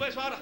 beso ahora.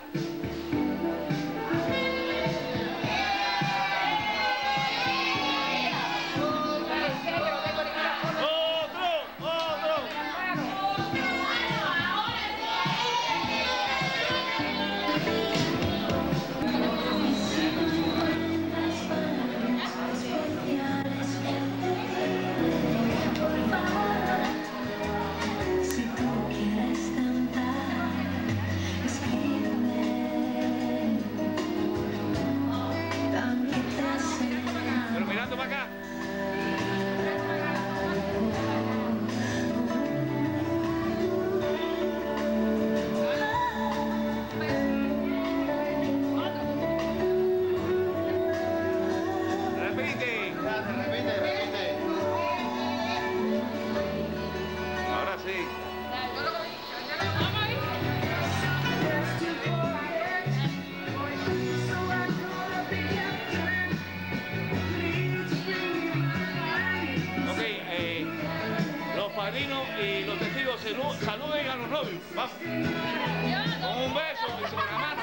Y los testigos saluden a los novios. Vamos. Con un beso y sobre la mano.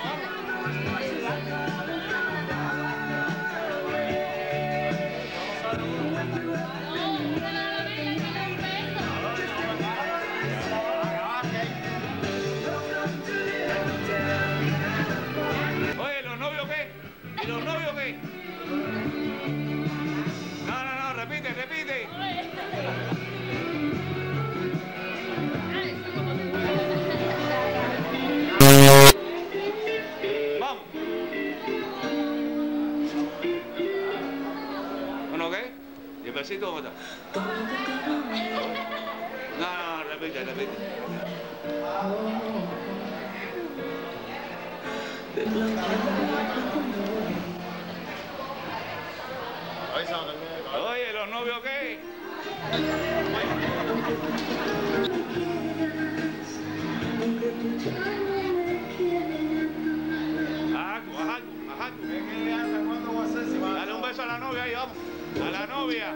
Vamos. Oye, ¿los novios qué? ¿Y los novios qué? No, repite. Vamos. Bueno, ¿qué? ¿Y el besito cómo está? No, repite. Oye, ¿los novios qué? Dale un beso a la novia ahí, vamos. A la novia.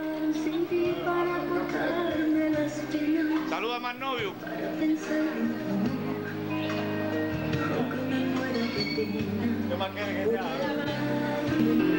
Saluda más novio. ¿Qué más quiere que te haga?